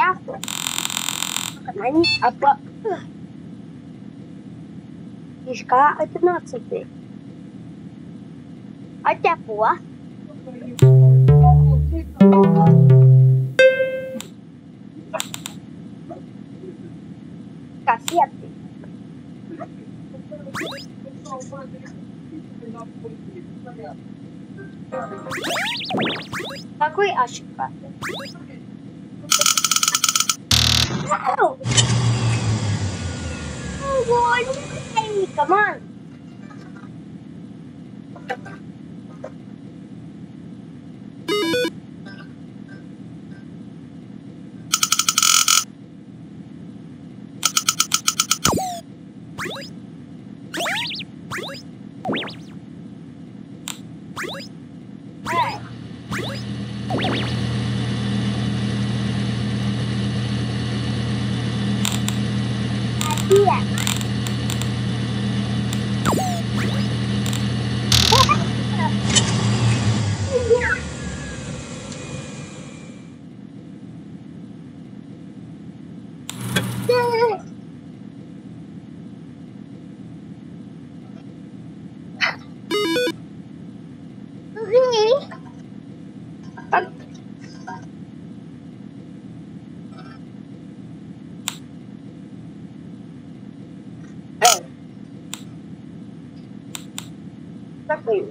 ясно. Они apa? Iska 11. Ada buah. Kasih hati. Какой ошибка? Wow. Oh, come on. Iya. Такой.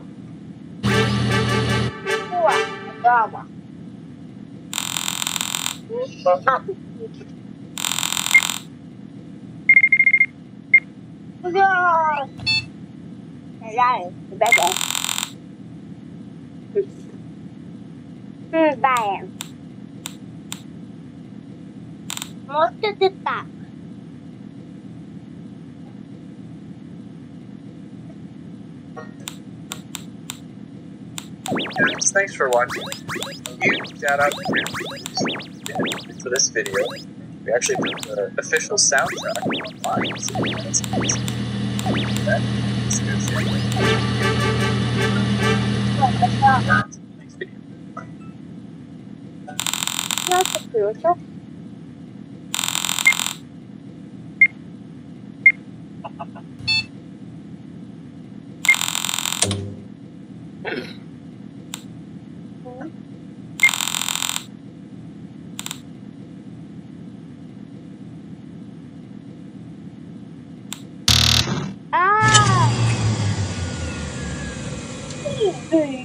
О, дама. Ура! Rồi, ba bạn. Ba em. Một cái tạc. Guys, thanks for watching. Huge shout out for this video. We actually put the official soundtrack online. So that's next video. That's a crucial. Ah! Easy.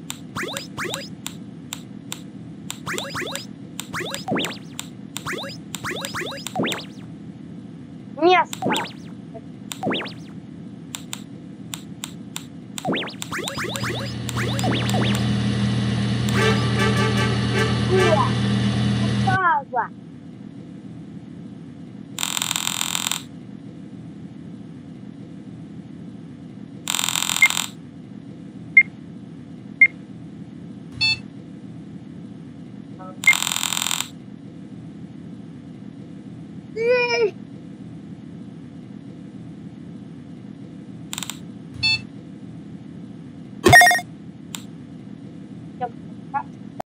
Место. О, попала. Эй!